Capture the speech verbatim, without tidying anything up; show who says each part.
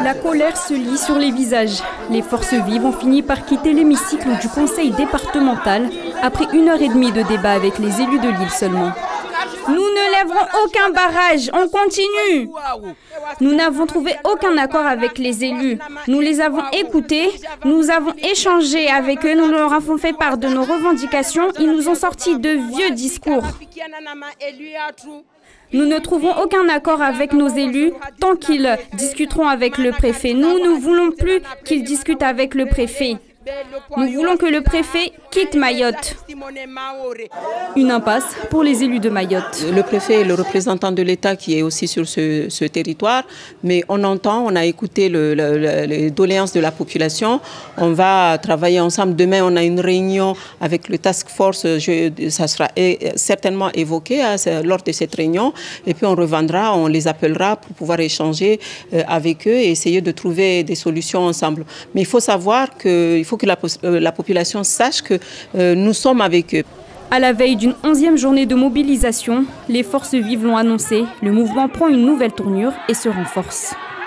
Speaker 1: La colère se lit sur les visages. Les forces vives ont fini par quitter l'hémicycle du conseil départemental après une heure et demie de débat avec les élus de l'île seulement. Nous ne lèverons aucun barrage, on continue. Nous n'avons trouvé aucun accord avec les élus. Nous les avons écoutés, nous avons échangé avec eux, nous leur avons fait part de nos revendications. Ils nous ont sorti de vieux discours. Nous ne trouvons aucun accord avec nos élus tant qu'ils discuteront avec le préfet. Nous ne voulons plus qu'ils discutent avec le préfet. Nous voulons que le préfet quitte Mayotte. Une impasse pour les élus de Mayotte.
Speaker 2: Le préfet est le représentant de l'État qui est aussi sur ce, ce territoire, mais on entend, on a écouté le, le, le, les doléances de la population. On va travailler ensemble. Demain, on a une réunion avec le task force. Je, ça sera certainement évoqué hein, lors de cette réunion. Et puis on reviendra, on les appellera pour pouvoir échanger avec eux et essayer de trouver des solutions ensemble. Mais il faut savoir que il faut que la, la population sache que euh, nous sommes avec eux.
Speaker 1: À la veille d'une onzième journée de mobilisation, les forces vives l'ont annoncé, le mouvement prend une nouvelle tournure et se renforce.